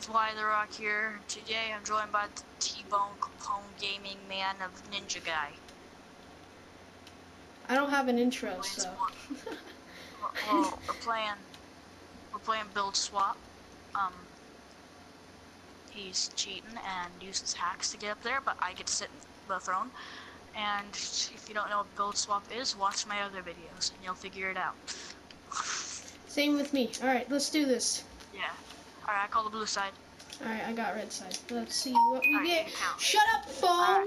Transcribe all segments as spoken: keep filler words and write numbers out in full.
it's Why the Rock here. Today I'm joined by the T-Bone Capone Gaming Man of Ninja Guy. I don't have an intro, We're so. well, we're playing. We're playing Build Swap. Um, he's cheating and uses hacks to get up there, but I get to sit in the throne. And if you don't know what Build Swap is, watch my other videos and you'll figure it out. Same with me. Alright, let's do this. Yeah. Alright, I call the blue side. Alright, I got red side. Let's see what we All right, get. you count. Shut up, phone! Right.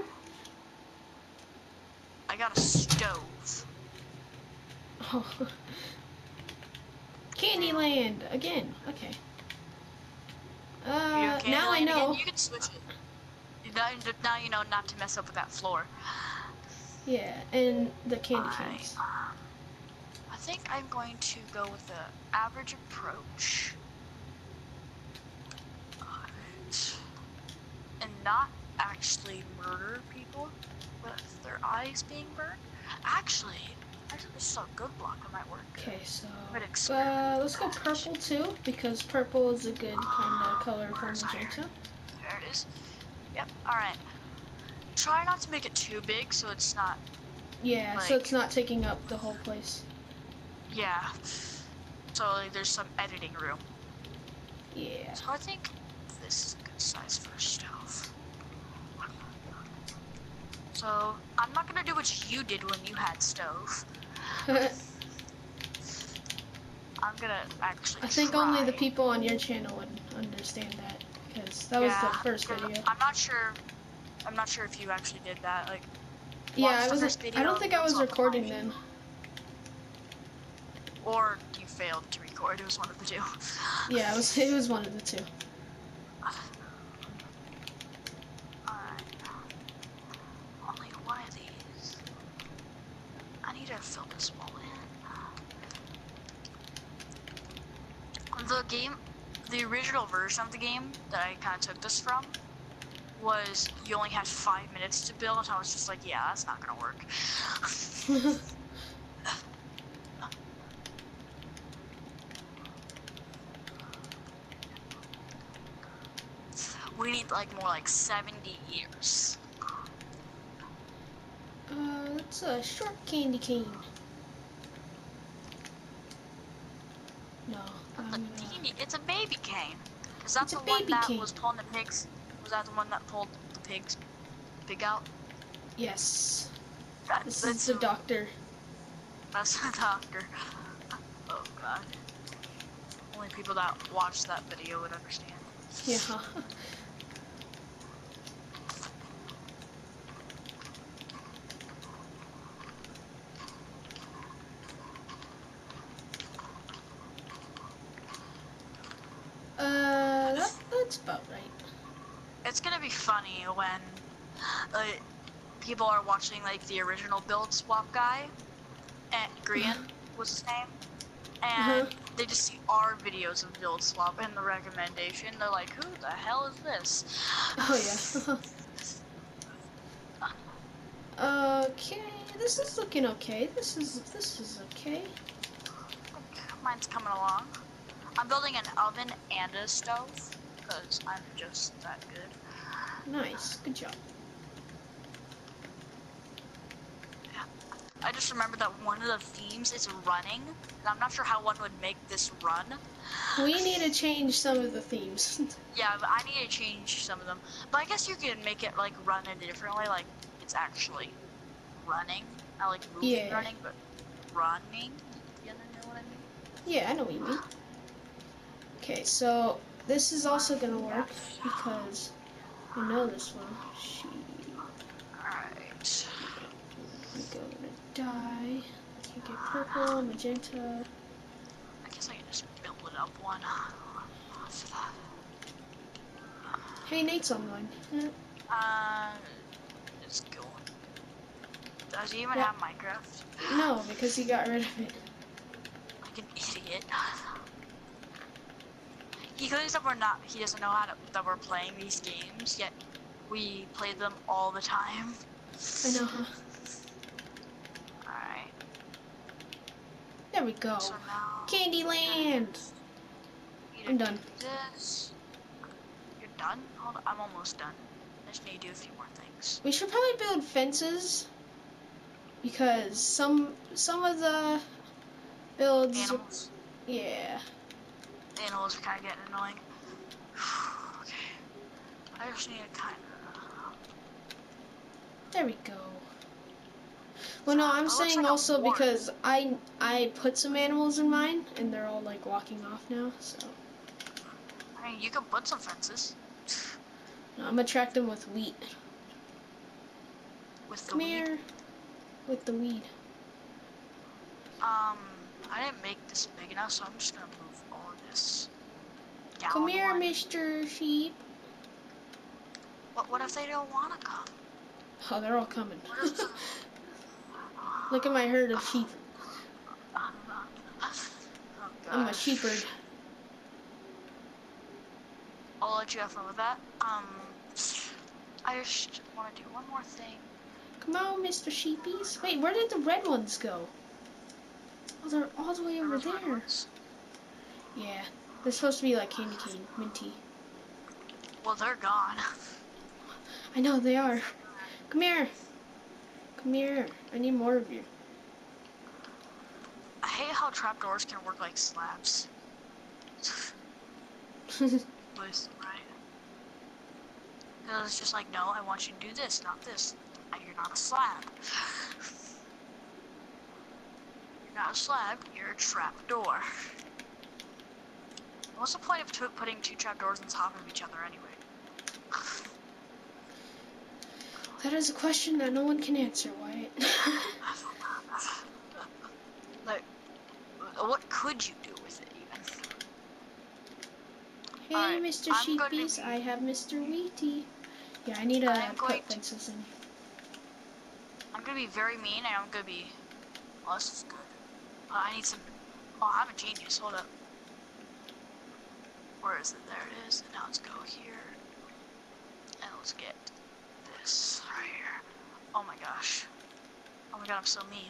I got a stove. Oh. Candyland again. Okay. Uh, now I know. Again? You can switch it. Now, now you know not to mess up with that floor. Yeah, and the candy I, canes. um, I think I'm going to go with the average approach. Right. And not actually murder people with their eyes being burned. Actually, actually this is a good block that might work. Okay, so uh, let's go purple too, because purple is a good kind of color for magenta. There it is. Yep, alright. Try not to make it too big so it's not... Yeah, like, so it's not taking up the whole place. Yeah. So like, there's some editing room. Yeah. So I think this is a good size for a stove. So I'm not gonna do what you did when you had stove. I'm gonna actually I think try. only the people on your channel would understand that, because that yeah, was the first video. I'm not sure. I'm not sure if you actually did that. Like, yeah, I was. I don't think I was recording then. Or you failed to record. It was one of the two. Yeah, it was. It was one of the two. Alright. Only one of these. I need to fill this wall in. The game, the original version of the game that I kind of took this from, was you only had five minutes to build, and I was just like, yeah, that's not gonna work. We need like more like seventy years. Uh, it's a short candy cane. No. Um, it's a baby cane. Is that it's the a one baby that cane. was pulling the pigs? Was that the one that pulled the pigs pig out? Yes. That, this that's is the doctor. That's the doctor. Oh god. Only people that watch that video would understand. Yeah. Uh, that, that's about right. It's gonna be funny when uh, people are watching like the original Build Swap guy, and Grian was his name, and uh-huh. they just see our videos of Build Swap in the recommendation. They're like, "Who the hell is this?" Oh yeah. Okay, this is looking okay. This is this is okay. Mine's coming along. I'm building an oven and a stove because I'm just that good. Nice, good job. Yeah. I just remember that one of the themes is running, and I'm not sure how one would make this run. We need to change some of the themes. Yeah, but I need to change some of them. But I guess you can make it like run in a different way, like it's actually running. I like moving yeah. running, but running. You know what I mean? Yeah, I know what you mean. Okay, so this is also gonna work because I know this one. She. Alright. We go to dye. You get purple, magenta. I guess I can just build it up one. Hey, Nate's online. Uh, it's cool. Does he even yeah. have Minecraft? No, because he got rid of it. Like an idiot. He claims that we're not, he doesn't know how to, that we're playing these games, yet we play them all the time. I know, huh? Alright. There we go. So now, Candyland! I'm done. This. done? Hold on, I'm almost done. I just need to do a few more things. We should probably build fences because some some of the builds. Animals. Yeah. Animals are kind of getting annoying. Okay. I just need to kind of. There we go. Well, no, I'm That looks saying like a also wart. because I I put some animals in mine and they're all like walking off now. So I mean, you can put some fences I'm gonna attract them with wheat. with the Come weed. here, with the weed. Um, I didn't make this big enough, so I'm just gonna move all of this. Down Come here, one. Mister Sheep. What? What if they don't want to come? Oh, they're all coming. What if the... Look at my herd of sheep. Oh, I'm a gosh. shepherd. I'll let you have fun with that. Um, I just want to do one more thing. Come on, Mister Sheepies. Wait, where did the red ones go? Oh, they're all the way over Those red there. ones. Yeah, they're supposed to be like candy cane, minty. Well, they're gone. I know they are. Come here. Come here. I need more of you. I hate how trapdoors can work like slabs. Was right. Because it's just like, no, I want you to do this, not this. You're not a slab. You're not a slab, you're a trapdoor. What's the point of t putting two trapdoors on top of each other anyway? That is a question that no one can answer, Wyatt. Like, what could you do with it even? Hey, Alright, Mister I'm going to Sheepies, be- I have Mister Wheaty. Yeah, I need to I'm going put to- fences in. I'm gonna be very mean and I'm gonna be... Oh, this is good. Uh, I need some... Oh, I'm a genius, hold up. Where is it? There it is. And now let's go here. And let's get this right here. Oh my gosh. Oh my god, I'm so mean.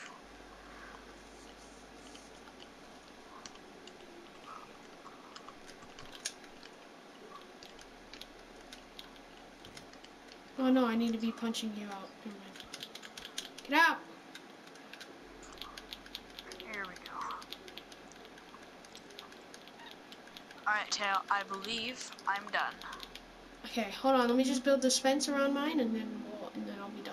Oh no, I need to be punching you out. Never mind. Get out! Here we go. Alright, Tail, I believe I'm done. Okay, hold on. Let me just build this fence around mine, and then we'll, and then I'll be done.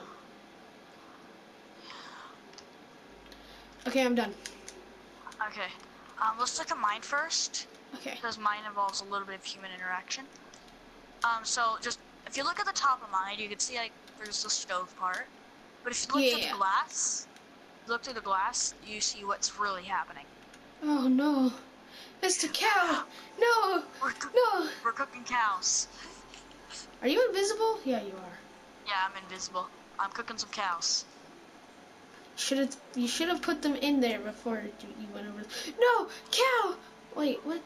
Okay, I'm done. Okay. Um, let's look at mine first. Okay. Because mine involves a little bit of human interaction. Um, so just, if you look at the top of mine, you can see, like, there's the stove part. But if you look through Yeah. the glass, look through the glass, you see what's really happening. Oh no, Mister Cow! No, We're, cook no. we're cooking cows. Are you invisible? Yeah, you are. Yeah, I'm invisible. I'm cooking some cows. Should have you should have put them in there before you, you went over. No, cow! Wait, what?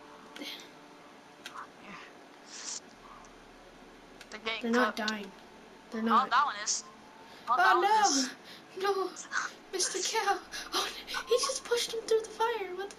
They're getting They're not cooked. dying. They're Oh, not. that one is. Oh, that Oh one is. no, no, Mister Cow! Oh, he just pushed him through the fire. What?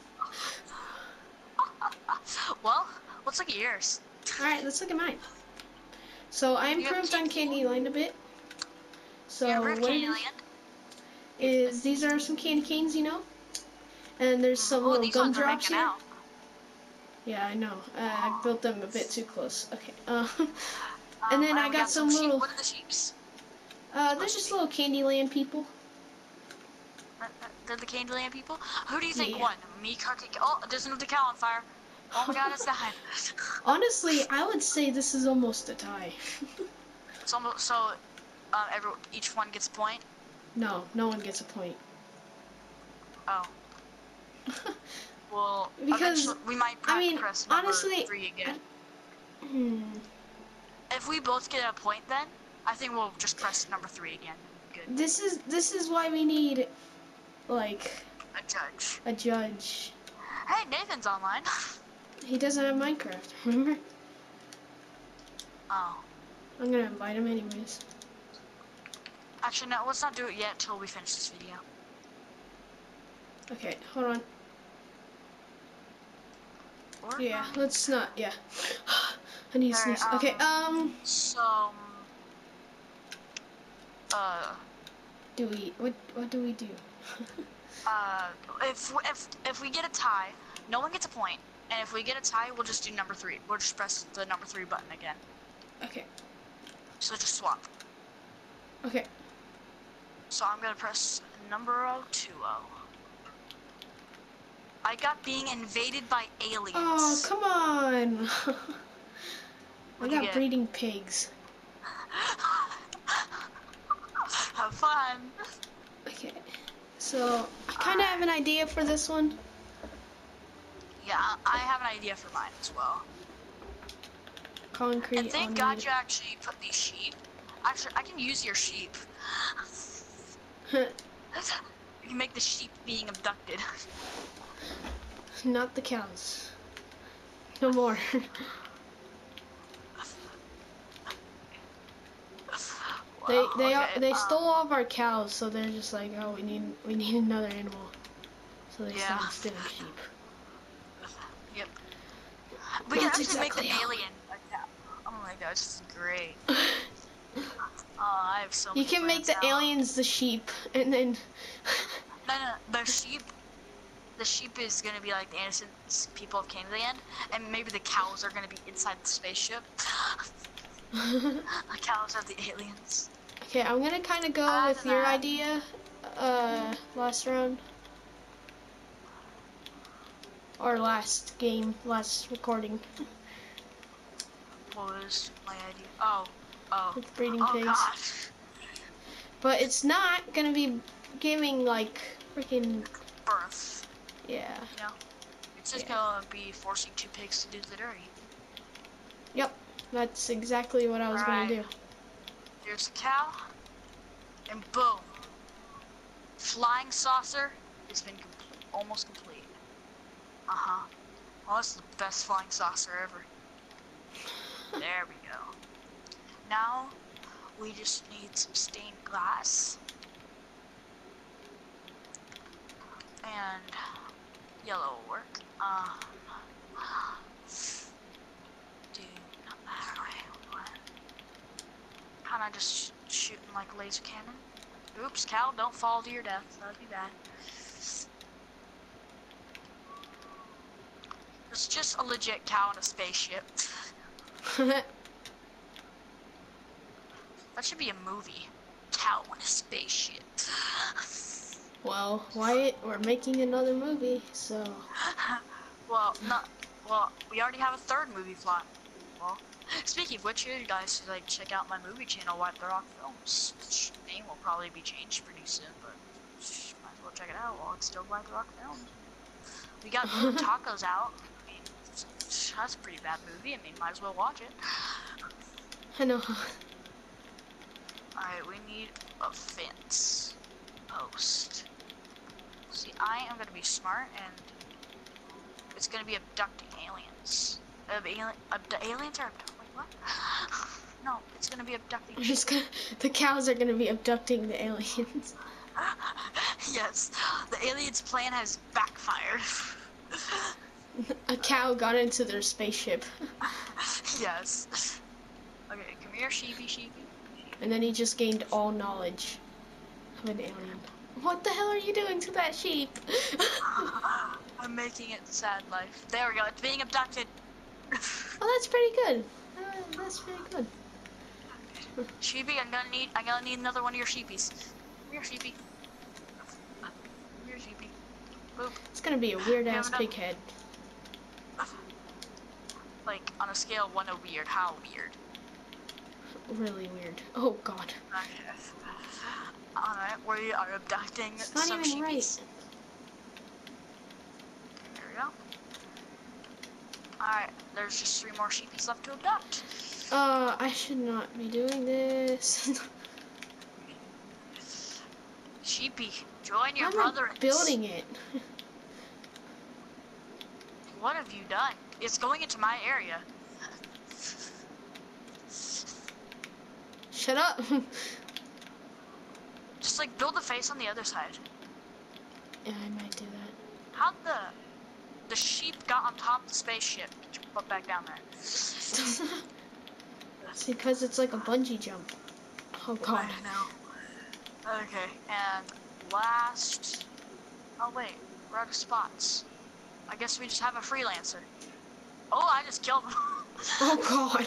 The Well, let's look at yours. All right, let's look at mine. So I You have improved on Candy Candyland a bit. So You have what it is, Candyland. is these are some candy canes, you know, and there's some Oh, little these ones are gumdrops making here. out. Yeah, I know. Uh, I built them a bit too close. Okay. Uh, Um, and then I we got some sheep. little. What are the sheeps? Uh, they're just little Candyland people. Uh, uh, They're the Candyland people? Who do you think Yeah. won? Me cooking. Oh, there's another cow on fire. Oh my god, it's dying. Honestly, I would say this is almost a tie. So, almost- so uh, every, each one gets a point? No, no one gets a point. Oh. Well, Because, eventually we might I mean, press number honestly, three again. Hmm. If we both get a point then, I think we'll just press number three again. Good. This is this is why we need, like, A judge. a judge. Hey, Nathan's online. He doesn't have Minecraft, remember? Oh. I'm gonna invite him anyways. Actually, no, let's not do it yet till we finish this video. Okay, hold on. Or, Yeah, let's not, yeah. I need to Alright, sneeze. Okay, um, So, um, uh, do we, what, what do we do? uh, if, if, if we get a tie, no one gets a point. And if we get a tie, we'll just do number three. We'll just press the number three button again. Okay, So just swap. okay. So I'm gonna press number two oh. I got being invaded by aliens. Oh, come on. I What'd you got get? breeding pigs. Have fun. Okay, so I kind of have an idea for this one. Yeah, I have an idea for mine as well. Concrete. And thank on God need- you actually put these sheep. Actually, I can use your sheep. You can make the sheep being abducted. Not the cows. No more. They Wow, they okay, are, they um, stole all of our cows, so they're just like, oh, we need we need another animal. So they Yeah. started stealing sheep. Yep. We can That's actually exactly make the how- alien a cow. Oh my gosh, this is great. Oh, I have so You many can make plans the now. aliens the sheep, and then No, no, the sheep. The sheep is gonna be like the innocent people of Candyland, and maybe the cows are gonna be inside the spaceship. The cows are the aliens. okay, I'm gonna kind of go I with don't your know. idea. Uh, last round or last game, last recording What was my idea? Oh, oh, with breeding oh pigs. gosh. But it's not gonna be giving like freaking Birth. yeah. You know, it's just Yeah. gonna be forcing two pigs to do the dirty. Yep, that's exactly what I was gonna Alright. do. There's a cow, and boom, flying saucer has been com almost complete. Uh huh. Oh, this is the best flying saucer ever. There we go. Now we just need some stained glass and yellow will work. Um, dude, not that way. What? Kind of just sh shooting like a laser cannon. Oops, cow, don't fall to your death. That'd be bad. It's just a legit cow in a spaceship. That should be a movie. Cow in a spaceship. Well, Wyatt, we're making another movie, so Well, not. Well, we already have a third movie plot. Well, speaking of which, you guys should like check out my movie channel, Wipe the Rock Films. Which name will probably be changed pretty soon, but might as well check it out while it's still Wipe the Rock Films. We got Blue Tacos out. I mean, that's a pretty bad movie. I mean, might as well watch it. I know. Alright, we need a fence post. See, I am gonna be smart, and it's gonna be abducting aliens. Uh, alien, abdu aliens are abducting. Wait, what? No, it's gonna be abducting. We're just gonna, the cows are gonna be abducting the aliens. Yes, the aliens' plan has backfired. A cow got into their spaceship, Yes. Okay, come here, sheepy, sheepy. and then he just gained all knowledge of an alien. What the hell are you doing to that sheep? I'm making it sad life. There we go. It's being abducted. Oh, that's pretty good. Uh, that's pretty good. Sheepy, I'm gonna need. I'm gonna need another one of your sheepies. Come here, sheepy. Come here, sheepy. Boop. It's gonna be a weird You ass have pig head. Like on a scale of one to weird, how weird? Really weird. Oh god. Alright, we are abducting It's not some even sheepies. right. There we go. Alright, there's just three more sheepies left to abduct. Uh, I should not be doing this. Sheepy, join your I'm brother. not building it. What have you done? It's going into my area. Shut up. Just like build a face on the other side. Yeah, I might do that. How'd the the sheep got on top of the spaceship? Get your butt back down there. It's because it's like a bungee jump. Oh god. I know. Okay, and last. Oh wait, we're out of spots. I guess we just have a freelancer. Oh, I just killed him. Oh god.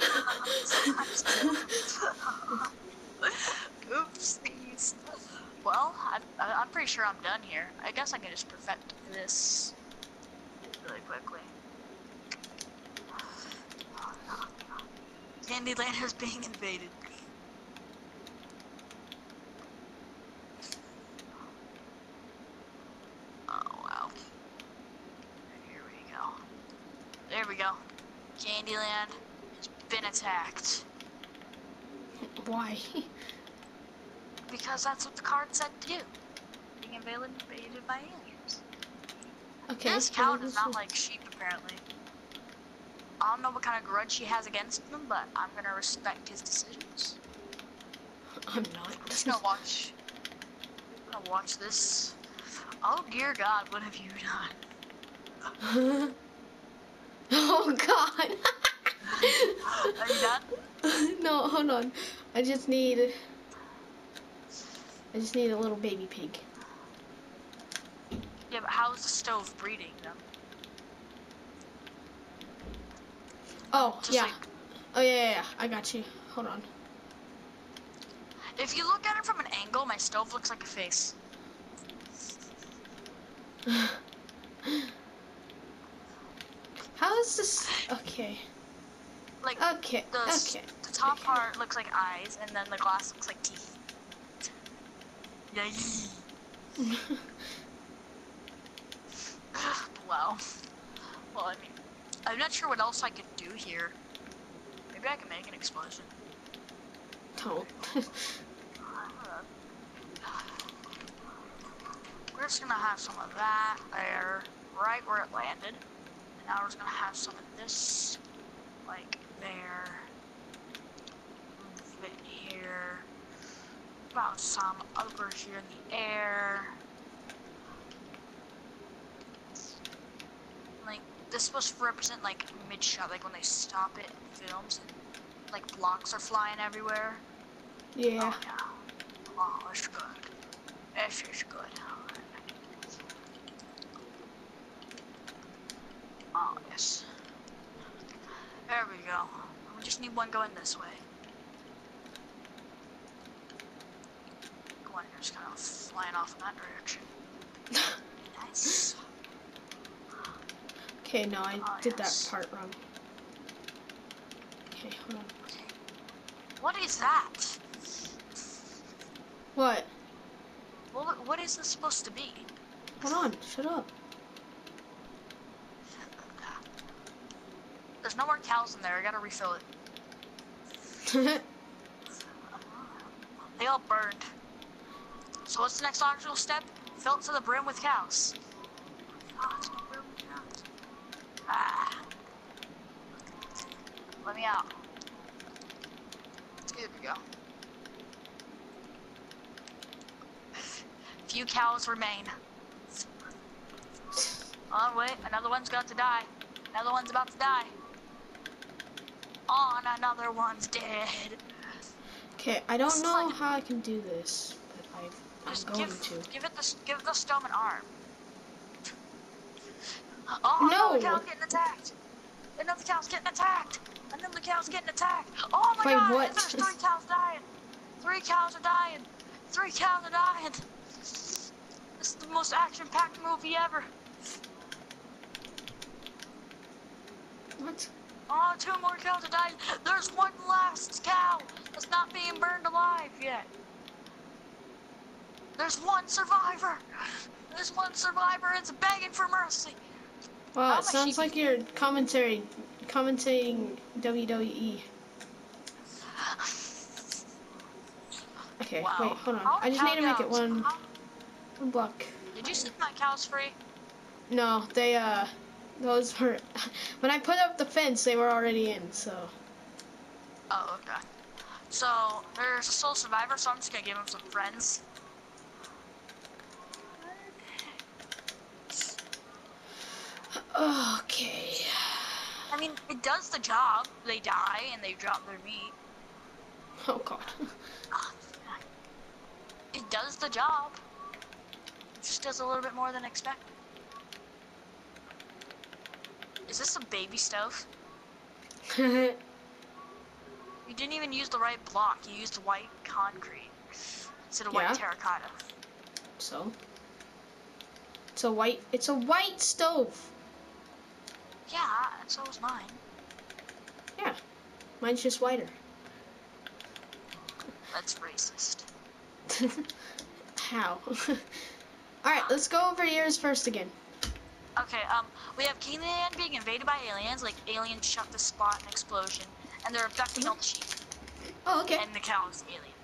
Oopsies. Well, I, I, I'm pretty sure I'm done here. I guess I can just perfect this really quickly. Candyland is being invaded. Oh wow. Here we go. There we go. Candyland has been attacked. Why? Because that's what the card said to do. Being invaded, invaded by aliens. Okay. This cow does not like sheep, apparently. I don't know what kind of grudge he has against them, but I'm gonna respect his decisions. I'm not. I'm just gonna watch. I'm gonna watch this. Oh dear God, what have you done? Oh god. Are you done? No, hold on. I just need. I just need a little baby pig. Yeah, but how is the stove breeding them? Oh, Just yeah. like, Oh, yeah, yeah, yeah. I got you. Hold on. if you look at it from an angle, my stove looks like a face. How is this? Okay. Like, Okay. the, Okay. the top okay. part looks like eyes, and then the glass looks like teeth. Yay. Wow. Well, I mean, I'm not sure what else I could do here. Maybe I can make an explosion. Don't. We're just gonna have some of that there, right where it landed. And now we're just gonna have some of this, like there. Move it here. About some over here in the air. Like, this is supposed to represent like mid-shot, like when they stop it in films and like blocks are flying everywhere. Yeah. Oh yeah. Oh, it's good. This is good. Oh yes. There we go. We just need one going this way. One just kind of flying off in that direction. Nice. Okay, no, I Oh, did yes. that part wrong. Okay, hold on. What is that? What? What, what is this supposed to be? Hold on, shut up. There's no more cows in there. I gotta refill it. They all burned. So what's the next logical step? Fill it to the brim with cows. Oh, it's no brim with cows. Ah. Let me out. Here we go. Few cows remain. Oh wait, another one's got to die. Another one's about to die. Oh, and another one's dead. Okay, I don't This is know like- how I can do this, but I've, I'm Just going give, to. give it the give the stone an arm. Oh, No. another cow's getting attacked. Another cow's getting attacked. Another cow's getting attacked. Oh my By God! what? There's three cows dying. Three cows are dying. Three cows are dying. This is the most action-packed movie ever. What? Oh, two more cows are dying. There's one last cow that's not being burned alive yet. There's one survivor. There's one survivor. It's begging for mercy. Wow, How it much sounds she- like you're commentary, commentating W W E. Okay, Wow. wait, hold on. How I just cow need to make it cows? one, How- one block. Did you set my cows free? No, they, uh, those were, when I put up the fence, they were already in, so. Oh, okay. So, there's a sole survivor, so I'm just gonna give him some friends. Okay. I mean, it does the job. They die and they drop their meat. Oh god. It does the job. It just does a little bit more than expected. Is this a baby stove? You didn't even use the right block. You used white concrete instead of Yeah. white terracotta. So? It's a white, it's a white stove. Yeah, and so is mine. Yeah. Mine's just whiter. That's racist. How? Alright, let's go over yours first again. Okay, um, we have Canaan being invaded by aliens, like aliens shut the spot an explosion, and they're abducting all the sheep. Oh, okay. And the cow is the alien.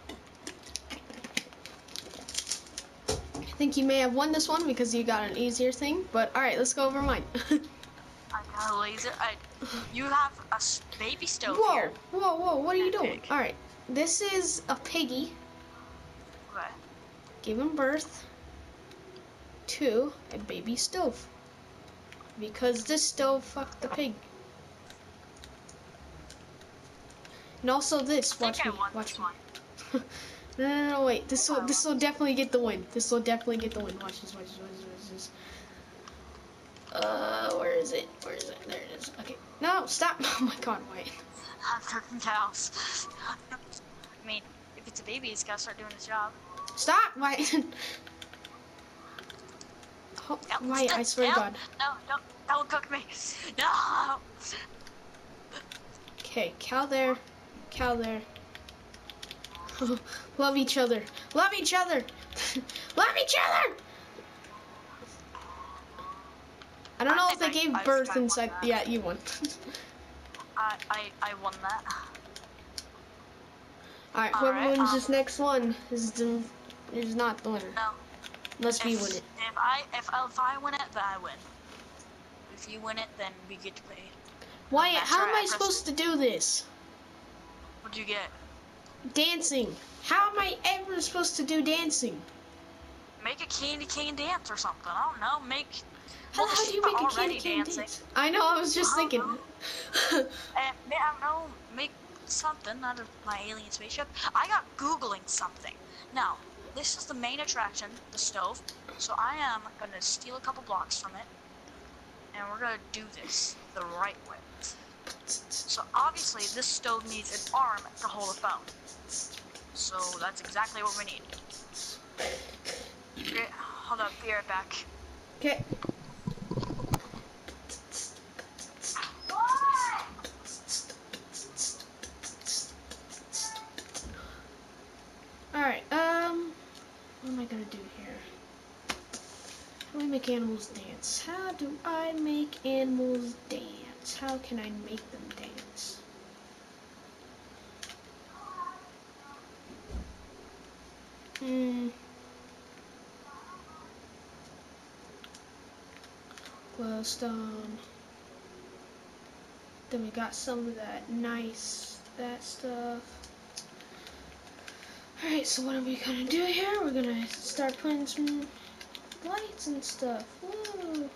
I think you may have won this one because you got an easier thing, but alright, let's go over mine. I got a laser. I, you have a s- baby stove Whoa, here. whoa, whoa, what are you doing? Pig. Alright, this is a piggy Okay. giving birth to a baby stove. Because this stove fucked the pig. And also this, I watch think me, I won watch this me. one. No, no, no, wait, this will, this will definitely get the win. This will definitely get the win. Watch this, watch this, watch this, watch this. Uh, where is it? Where is it? There it is. Okay. No, stop. Oh my god, wait. I'm cooking cows. I mean, if it's a baby, it's gotta start doing its job. Stop, wait. Oh, Yep, wait, I swear yep. to God. No, don't, don't cook me. No. Okay, cow there, cow there. Love each other. Love each other. Love each other. I don't I know if they think I- gave I birth think I won inside. that. Yeah, you won. I, I, I won that. All right, whoever Alright, wins um, this next one is the is not the winner. No. Unless we If, win it. if I if, if I win it, then I win. If you win it, then we get to play. Wyatt, That's how right, am I I supposed to do this? What'd you get? Dancing. How am I ever supposed to do dancing? Make a candy cane dance or something. I don't know. Make. How Well, the the hell do you sheep make are a candy already cane dancing. dance? I know, I was just I don't thinking. know. And, I don't know. Make something out of my alien spaceship. I got Googling something. Now, this is the main attraction, the stove. So I am gonna steal a couple blocks from it, and we're gonna do this the right way. So obviously, this stove needs an arm to hold a phone. So that's exactly what we need. Okay, hold up, be right back. Okay. Alright, um, what am I gonna do here? How do I make animals dance? How do I make animals dance? How can I make them dance? Hmm. Glowstone. Then we got some of that nice, that stuff. Alright, so what are we gonna do here? We're gonna start putting some lights and stuff. Woo!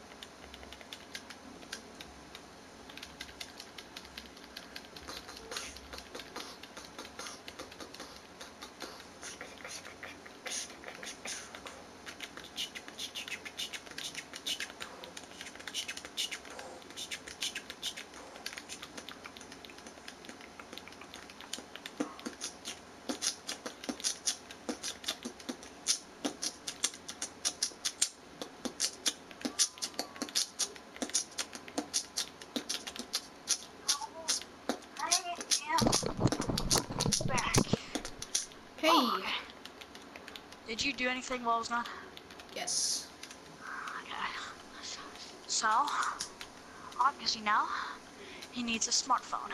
Back. Hey! Oh, okay. Did you do anything while I was gone? Yes. Okay. So, obviously now, he needs a smartphone.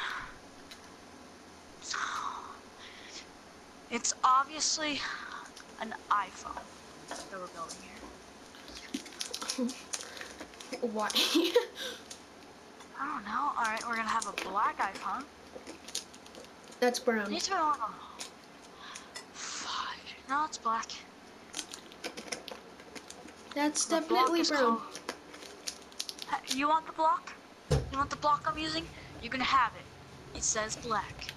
It's obviously an iPhone that we're building here. Why? I don't know. Alright, we're gonna have a black iPhone. That's brown. Needs to be on. Fuck. No, it's black. That's The block definitely is brown. called. Hey, you want the block? You You want the block I'm using? You're gonna have it. It says black.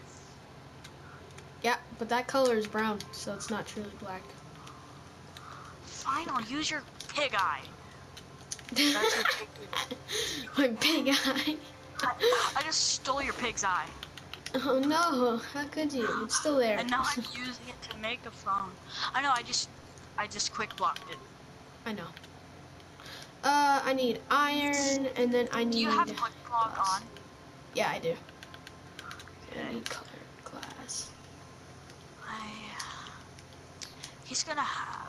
Yeah, but that color is brown, so it's not truly black. Fine, I'll use your pig eye. That's your pig eye. My big eye. I, I just stole your pig's eye. Oh no, how could you? It's still there. And now I'm using it to make a phone. I know, I just, I just quick blocked it. I know. Uh, I need iron, and then I need... Do you have quick block glass. on? Yeah, I do. Okay. I need color glass. I, he's gonna have...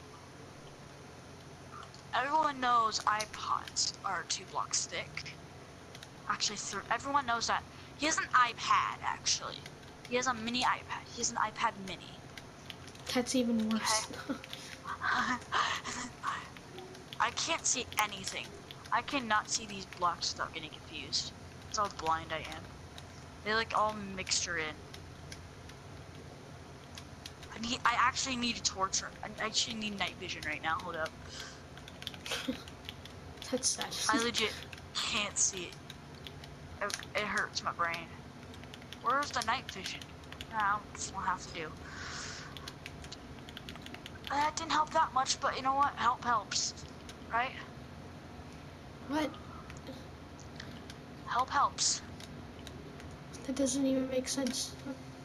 Everyone knows iPods are two blocks thick. Actually, th everyone knows that. He has an iPad, actually. He has a mini iPad. He has an iPad mini. That's even worse. Okay. I can't see anything. I cannot see these blocks without getting confused. That's how blind I am. They like all mixture in. I need. I actually need a torch. I actually need night vision right now. Hold up. That's sad. I legit can't see it. it. It hurts my brain. Where's the night vision? Nah, that's what I have to do. That didn't help that much, but you know what? Help helps, right? What? Help helps. That doesn't even make sense.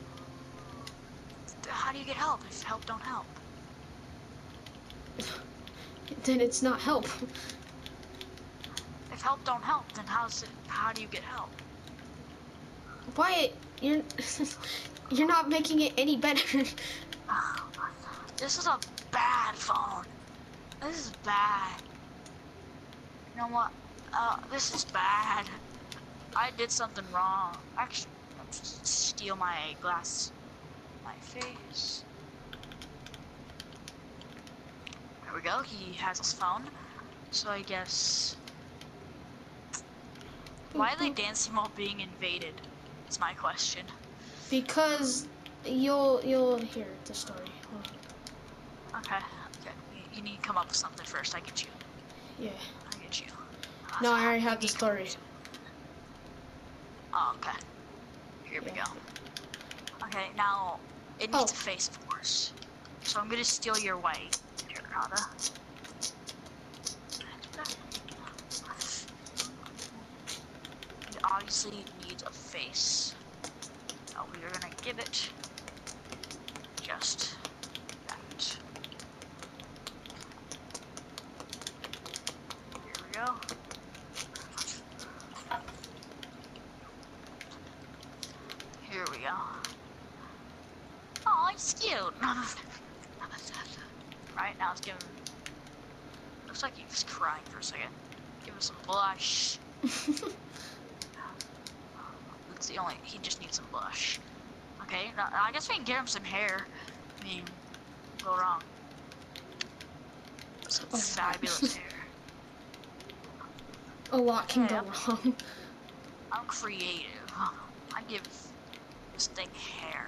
How do you get help if help don't help? Then it's not help. If help don't help, then how's it? How do you get help? Wyatt, you're you're not making it any better. This is a bad phone. This is bad. You know what? Uh, this is bad. I did something wrong. Actually, let's just steal my glass. My face. There we go. He has his phone. So I guess. Why are they dancing while being invaded? Is my question. Because you'll you'll hear the story. Okay. Okay. You, you need to come up with something first. I get you. Yeah. I get you. No, I already have the story. Oh, okay. Here we Yeah. go. Okay, now it needs Oh. a face, of course. So I'm gonna steal your white terracotta. It obviously needs a face. So we are gonna give it just that. Here we go. Here we go. Oh, it's cute. Right now, it's giving. Looks like he's crying for a second. Give him some blush. That's the only. He just needs some blush. Okay, now, I guess we can get him some hair. I mean, go wrong. Some Oh, fabulous hair. A lot can Yeah, go I'm- wrong. I'm creative. I give this thing hair.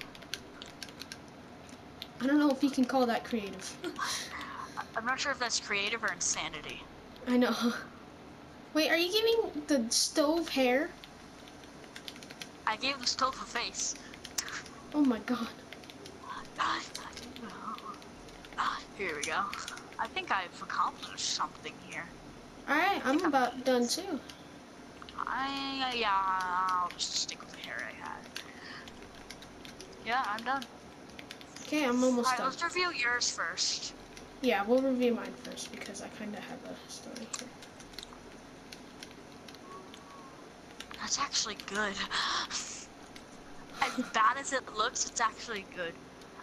I don't know if you can call that creative. I'm not sure if that's creative or insanity. I know. Wait, are you giving the stove hair? I gave the stove a face. Oh my god. Here we go. I think I've accomplished something here. Alright, I'm about done too. I, yeah, I'll just stick with the hair I had. Yeah, I'm done. Okay, I'm almost Alright, done. let's review yours first. Yeah, we'll review mine first because I kind of have a story here. That's actually good. As bad as it looks, it's actually good.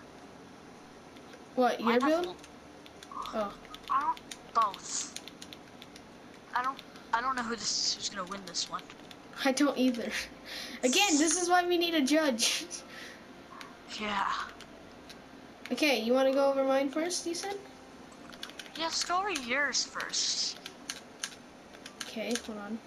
What, your Mine has- build? Oh, I don't, both. I don't, I don't know who this who's gonna win this one. I don't either. Again, this is why we need a judge. Yeah. Okay, you want to go over mine first, you said? Yeah, story yours first. Okay, hold on.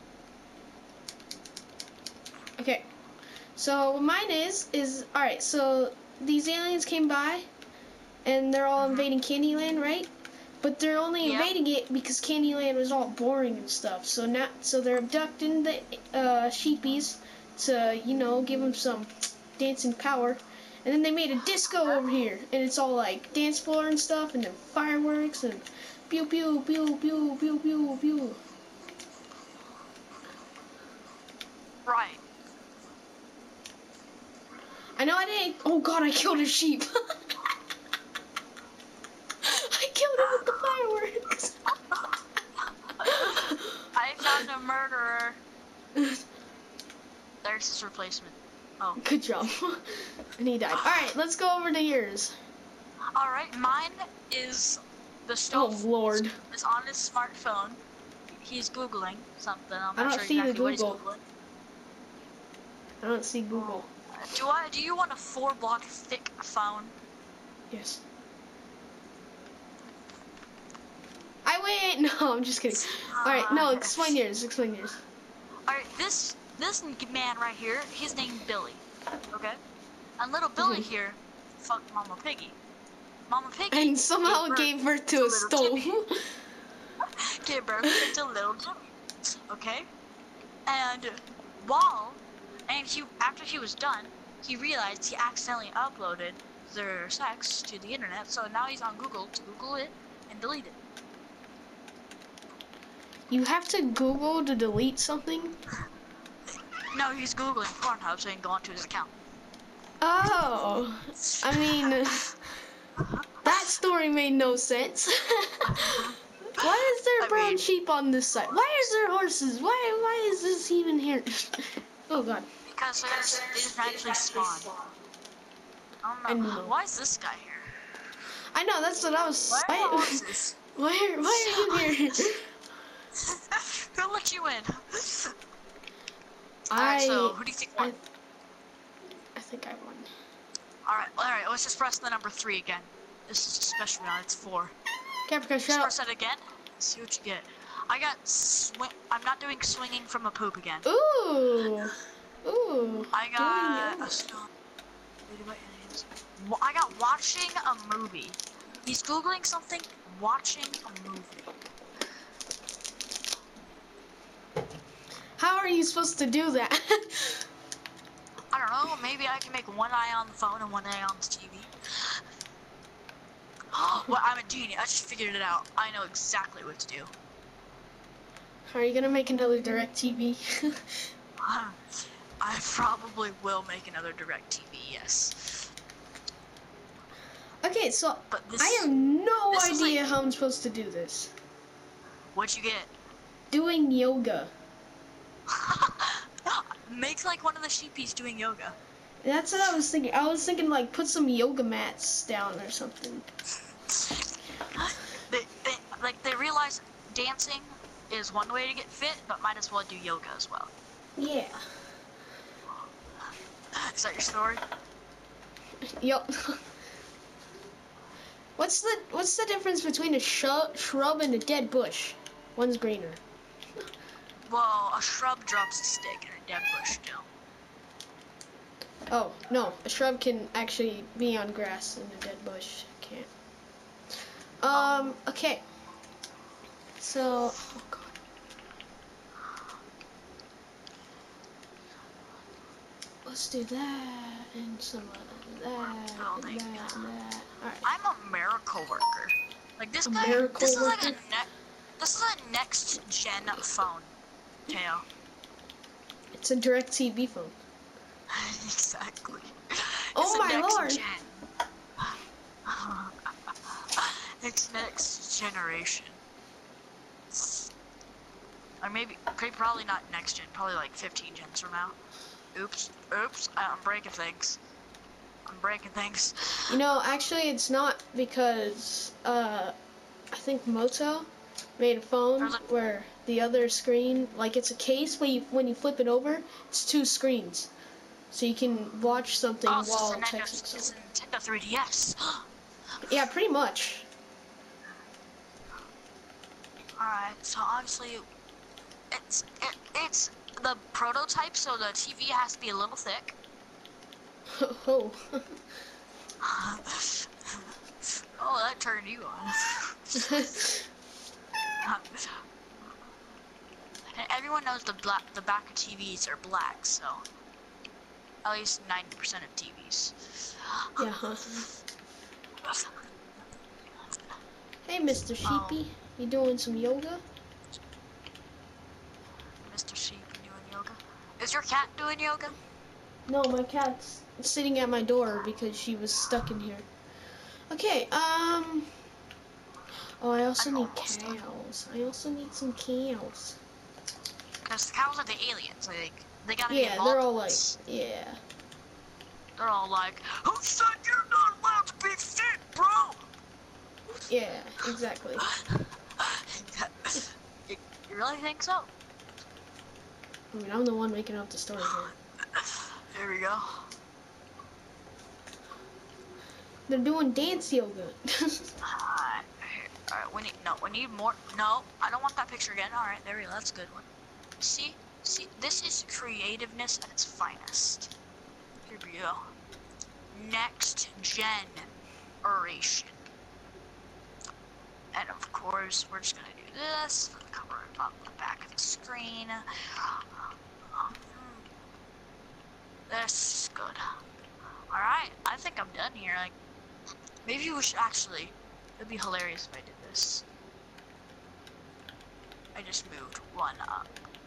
Okay, so what mine is, is, alright, so these aliens came by, and they're all invading Candyland, right? but they're only Yeah. invading it because Candyland was all boring and stuff. So now, so they're abducting the uh, sheepies to, you know, give them some dancing power. And then they made a disco over here, and it's all like dance floor and stuff, and then fireworks and pew pew pew pew pew pew pew. Right. I know I didn't. Oh God, I killed a sheep. I killed him with the fireworks. I found a murderer. There's his replacement. Oh. Good job. And he died. Alright, let's go over to yours. Alright, mine is the stove. Oh Lord. Is on his smartphone. He's Googling something. I'm I not don't sure see the exactly what he's Google. Googling. I don't see Google. Do I? Do you want a four block thick phone? Yes. I win! No, I'm just kidding. Alright, no, explain yours, explain yours. Alright, this this man right here, he's named Billy. Okay? And little Billy Mhm. here fucked Mama Piggy. Mama Piggy And somehow gave birth to a little stove. Jimmy. Gave birth to little Jimmy. Okay? And while and he after he was done, he realized he accidentally uploaded their sex to the internet, so now he's on Google to Google it and delete it. You have to Google to delete something? No, he's Googling Pornhub so he can go onto his account. Oh. I mean, that story made no sense. Why is there I brown mean- sheep on this side? Why is there horses? Why why is this even here? Oh God. Because there's, they didn't actually spawn. I I don't know. know. Why is this guy here? I know, that's what I was Why are why, horses? why, why are you here? Who let you in? I Alright, so who do you think I, won? I think I won. Alright, alright, let's just press the number three again. This is a special round, it's four. Capricorn, Just shut up. press it again. See what you get. I got swing. I'm not doing swinging from a poop again. Ooh. Ooh. I Doing got yoga. a stone. Wa- I got watching a movie. He's googling something. Watching a movie. How are you supposed to do that? I don't know. Maybe I can make one eye on the phone and one eye on the T V. Well, I'm a genius. I just figured it out. I know exactly what to do. Are you gonna make another direct T V? I probably will make another direct T V. Yes. Okay, so But this. I have no this is idea like- how I'm supposed to do this. What'd you get? Doing yoga. Make like one of the sheepies doing yoga. That's what I was thinking. I was thinking like put some yoga mats down or something. They, they, like they realize dancing is one way to get fit, but might as well do yoga as well. Yeah. Is that your story? Yup. What's the what's the difference between a shrub shrub and a dead bush? One's greener. Well, a shrub drops a stick and a dead bush don't. Oh no, a shrub can actually be on grass and a dead bush can't. Um. Okay. So. Oh God. Let's do that and some of that Oh, and thank that you. and that. All right. I'm a miracle worker. Like this A guy. miracle This is like a worker? ne- This is a next gen phone. Teo. It's a direct T V phone. Exactly. Oh It's a my next lord. Gen. It's next generation. Or maybe, okay, probably not next gen, probably like fifteen gens from now. Oops, oops, I'm breaking things. I'm breaking things. You know, actually, it's not because uh, I think Moto made a phone There's a- where the other screen, like it's a case, but you, when you flip it over, it's two screens, so you can watch something Oh, so while it's a Nintendo, texting it's a someone. Nintendo three D S. Yeah, pretty much. Alright, so obviously, it's, it, it's the prototype, so the T V has to be a little thick. Oh. Oh, that turned you on. And everyone knows the black, the back of T Vs are black, so at least ninety percent of T Vs. Yeah. Huh? Hey, Mister Sheepy, Um, you doing some yoga? Mister Sheep doing yoga. Is your cat doing yoga? No, my cat's sitting at my door because she was stuck in here. Okay, um... Oh, I also I'm need almost done. cows. I also need some cows. Because the cows are the aliens. Like, they gotta be Yeah, involved they're in all like, this. yeah. They're all like, who said you're not allowed to be fit, bro? Yeah, exactly. you, you really think so? I mean, I'm the one making up the story here. Here we go. They're doing dance yoga. Alright, alright, we need, no, we need more, no, I don't want that picture again. Alright, there we go, that's a good one. See, see, this is creativeness at its finest. Here we go. Next generation. And of course, we're just gonna do this for the cover on the back of the screen. This is good. Alright, I think I'm done here. Like, maybe we should actually, it'd be hilarious if I did this. I just moved one up.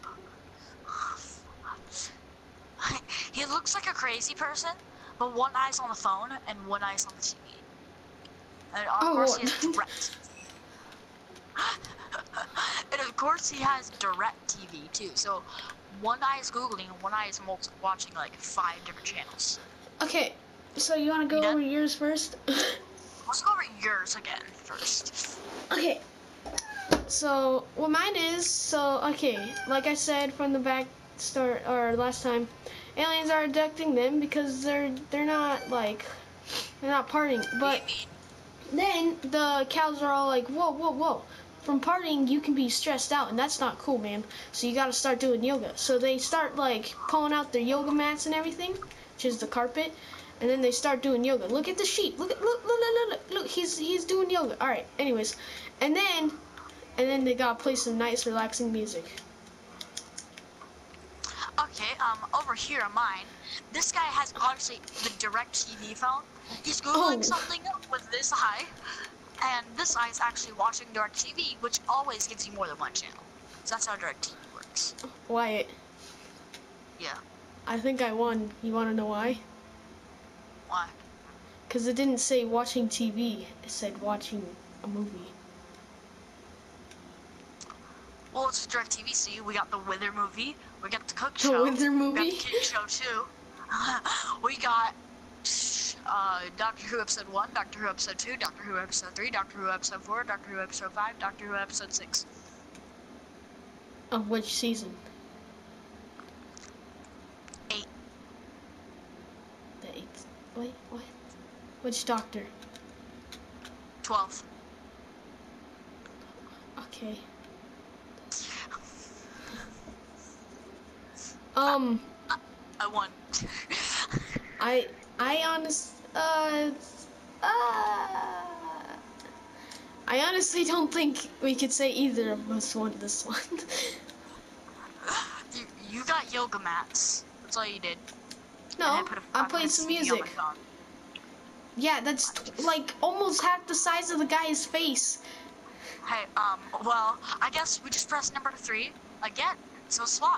He looks like a crazy person, but one eye's on the phone and one eye's on the T V. And of Oh, course what? he has direct. And of course he has direct T V too. So one eye is googling and one eye is multi watching like five different channels. Okay, so you want to go You over done? yours first? Let's go over yours again first. Okay. So, what mine is, so, okay, like I said from the back start, or last time, aliens are abducting them because they're, they're not, like, they're not partying, but then the cows are all like, whoa, whoa, whoa, from partying you can be stressed out, and that's not cool, man, so you gotta start doing yoga. So they start, like, pulling out their yoga mats and everything, which is the carpet, and then they start doing yoga. Look at the sheep, look at, look, look, look, look, look, he's, he's doing yoga. Alright, anyways, and then, and then they gotta play some nice, relaxing music. Okay, um, over here on mine, this guy has obviously the direct T V phone. He's googling Oh. something with this eye, and this eye is actually watching direct T V, which always gives you more than one channel. So that's how direct T V works. Wyatt, Yeah. I think I won. You wanna know why? Why? Because it didn't say watching T V, it said watching a movie. Well, it's direct T V. See, we got the Wither movie, we got the Cook The Show, Wither we movie? got the Kid Show too. We got uh, Doctor Who episode one, Doctor Who episode two, Doctor Who episode three, Doctor Who episode four, Doctor Who episode five, Doctor Who episode six. Of which season? Eight. The eighth. Wait, what? Which doctor? Twelve. Okay. Um, I won. I, I honest, uh, uh, I honestly don't think we could say either of us won this one. you, you got yoga mats. That's all you did. No, And put a I five played minute some C D on music. my phone. Yeah, that's like almost half the size of the guy's face. Hey, um, well, I guess we just press number three again. So swap.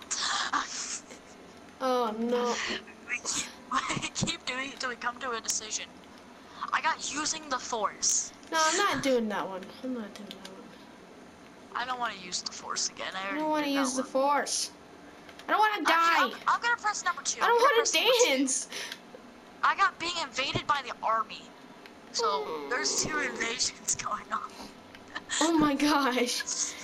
Oh no. we, keep, we keep doing it till we come to a decision. I got using the force. No, I'm not doing that one. I'm not doing that one. I don't want to use the force again. I, I already don't want to did that use the one. force. I don't want to Actually, die. I'm, I'm gonna press number two. I I'm don't gonna want press to number two. dance. I got being invaded by the army. So there's two invasions going on. Oh my gosh.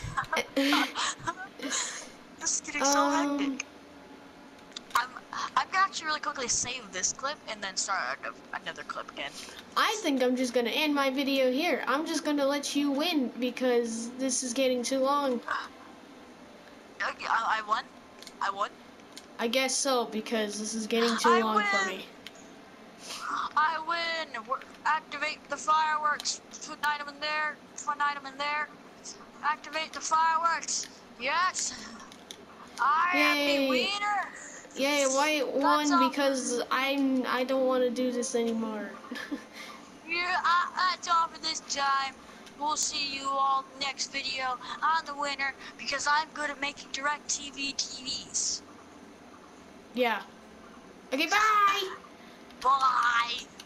This is getting so Um, hectic. I'm, I'm gonna actually really quickly save this clip and then start another clip again. I think I'm just gonna end my video here. I'm just gonna let you win because this is getting too long. Okay, I, I won. I won. I guess so because this is getting too I long win. for me. I win. We're, activate the fireworks. Put item in there. fun item in there. Activate the fireworks. Yes. I am the Yay. winner. Yay, White That's won all. because I'm I don't want to do this anymore. Yeah, uh, that's all for this time. We'll see you all next video on the winner because I'm good at making direct T V T Vs. Yeah. Okay, bye. Bye.